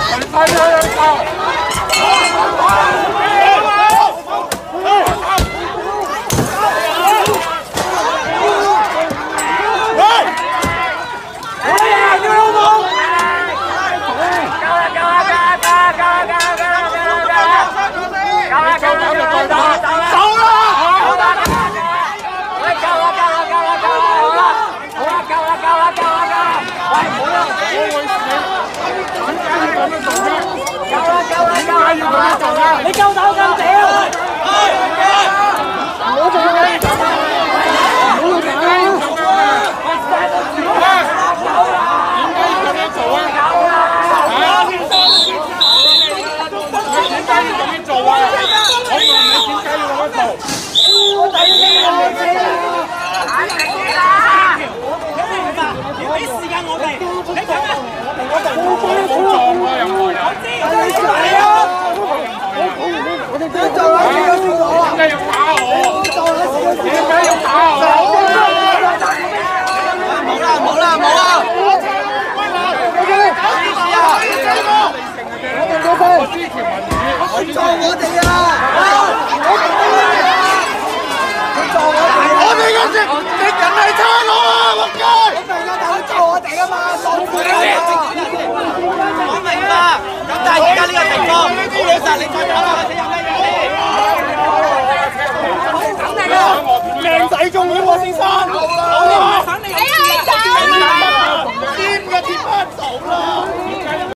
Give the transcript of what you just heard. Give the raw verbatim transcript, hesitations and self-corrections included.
你夠膽咁屌！唔好做啦！唔好去搞啦！點解要咁樣做啊？嚇！點解要咁樣做啊？我問你點解要咁樣做？我第一次啊！要俾時間我哋，你睇下，我哋冇冇撞過任何人。我知，你係啊！我哋點做啊？點解要打我？點解要打我？冇啦冇啦冇啦！我支持民主，我支持我哋啊！佢撞我哋，我哋嘅敵敵人係差佬啊！仆街！我明啊，但係佢撞我哋啊嘛，撞我哋啊！我明白，咁但係而家呢個情況，好老實，你再講啦。